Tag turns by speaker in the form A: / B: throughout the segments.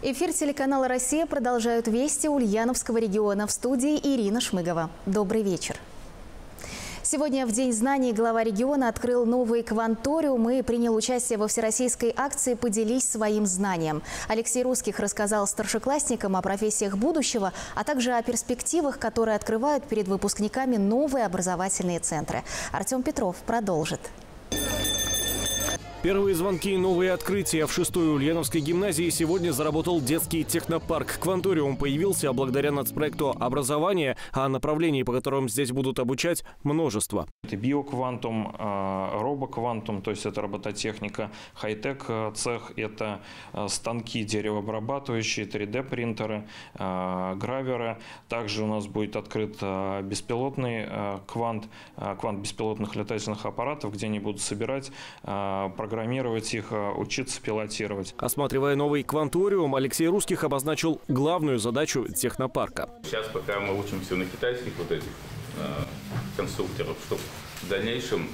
A: Эфир телеканала «Россия» продолжают вести Ульяновского региона. В студии Ирина Шмыгова. Добрый вечер. Сегодня в День знаний глава региона открыл новый кванториум и принял участие во всероссийской акции «Поделись своим знанием». Алексей Русских рассказал старшеклассникам о профессиях будущего, а также о перспективах, которые открывают перед выпускниками новые образовательные центры. Артем Петров продолжит.
B: Первые звонки и новые открытия. В 6-й Ульяновской гимназии сегодня заработал детский технопарк. Кванториум появился благодаря нацпроекту образования, а направлений, по которым здесь будут обучать, множество.
C: Это биоквантум, робоквантум, то есть это робототехника, хай-тек цех, это станки деревообрабатывающие, 3D-принтеры, граверы. Также у нас будет открыт беспилотный квант беспилотных летательных аппаратов, где они будут собирать, программировать их, учиться пилотировать.
B: Осматривая новый кванториум, Алексей Русских обозначил главную задачу технопарка.
D: Сейчас пока мы учимся на китайских вот этих конструкторов, чтобы в дальнейшем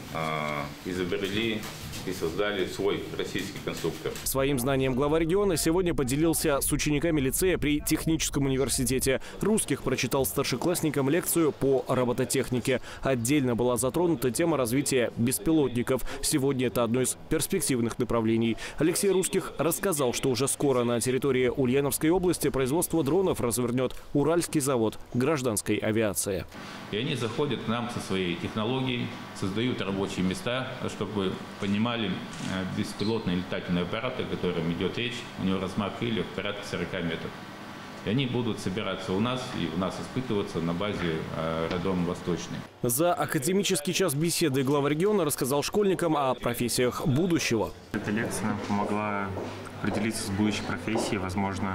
D: изобрели и создали свой российский конструктор.
B: Своим знанием глава региона сегодня поделился с учениками лицея при Техническом университете. Русских прочитал старшеклассникам лекцию по робототехнике. Отдельно была затронута тема развития беспилотников. Сегодня это одно из перспективных направлений. Алексей Русских рассказал, что уже скоро на территории Ульяновской области производство дронов развернет Уральский завод гражданской авиации.
D: И они заходят к нам со своей технологией, создают рабочие места, чтобы понимали беспилотные летательные аппараты, о которых идет речь. У него размах крыльев порядка 40 метров. И они будут собираться у нас и у нас испытываться на базе аэродрома «Восточный».
B: За академический час беседы глава региона рассказал школьникам о профессиях будущего.
E: Эта лекция нам помогла определиться с будущей профессией. Возможно,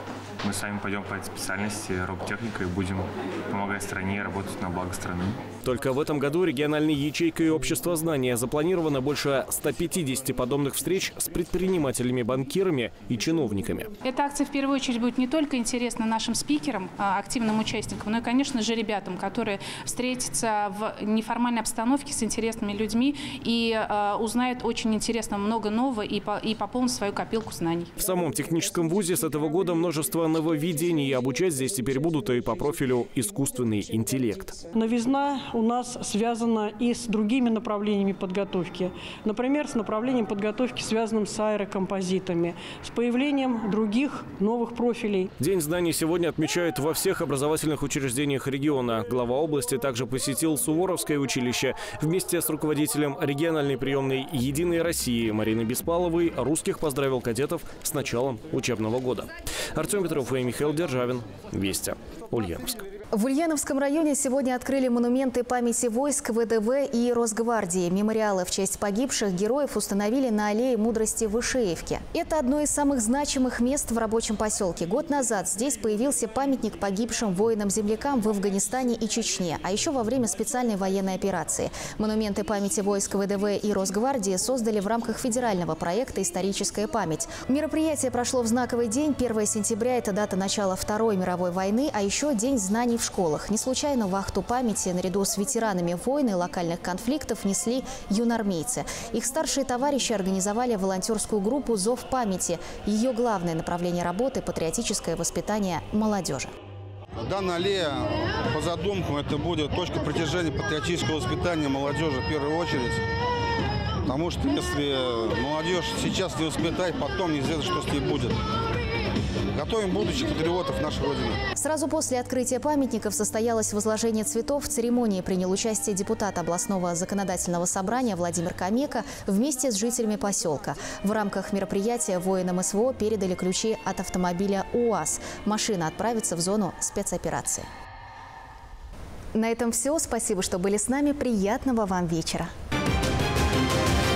E: мы сами пойдем по этой специальности робототехника и будем помогать стране работать на благо страны.
B: Только в этом году региональной ячейкой общества знания запланировано больше 150 подобных встреч с предпринимателями, банкирами и чиновниками.
F: Эта акция в первую очередь будет не только интересна нашим спикерам, активным участникам, но и, конечно же, ребятам, которые встретятся в неформальной обстановке с интересными людьми и узнают очень интересно много нового и пополнят свою копилку знаний.
B: В самом техническом вузе с этого года множество нововведений. Обучать здесь теперь будут и по профилю искусственный интеллект.
G: Новизна у нас связана и с другими направлениями подготовки. Например, с направлением подготовки, связанным с аэрокомпозитами, с появлением других новых профилей.
B: День знаний сегодня отмечают во всех образовательных учреждениях региона. Глава области также посетил Суворовское училище. Вместе с руководителем региональной приемной «Единой России» Мариной Беспаловой Русских поздравил кадетов с началом учебного года. Артем Петров и Михаил Державин. Вести. Ульяновск.
A: В Ульяновском районе сегодня открыли монументы памяти войск ВДВ и Росгвардии. Мемориалы в честь погибших героев установили на аллее Мудрости в Ишеевке. Это одно из самых значимых мест в рабочем поселке. Год назад здесь появился памятник погибшим воинам-землякам в Афганистане и Чечне, а еще во время специальной военной операции. Монументы памяти войск ВДВ и Росгвардии создали в рамках федерального проекта «Историческая память». Мероприятие прошло в знаковый день. 1 сентября – это дата начала Второй мировой войны, а еще День знаний в школах. Не случайно вахту памяти наряду с ветеранами войн и локальных конфликтов несли юнармейцы. Их старшие товарищи организовали волонтерскую группу «Зов памяти». Ее главное направление работы – патриотическое воспитание молодежи.
H: Данная аллея, по задумкам, это будет точка притяжения патриотического воспитания молодежи в первую очередь. Потому что если молодежь сейчас не воспитать, потом неизвестно, что с ней будет. Готовим будущих патриотов нашей Родины.
A: Сразу после открытия памятников состоялось возложение цветов. В церемонии принял участие депутат областного законодательного собрания Владимир Камека вместе с жителями поселка. В рамках мероприятия воинам СВО передали ключи от автомобиля УАЗ. Машина отправится в зону спецоперации. На этом все. Спасибо, что были с нами. Приятного вам вечера.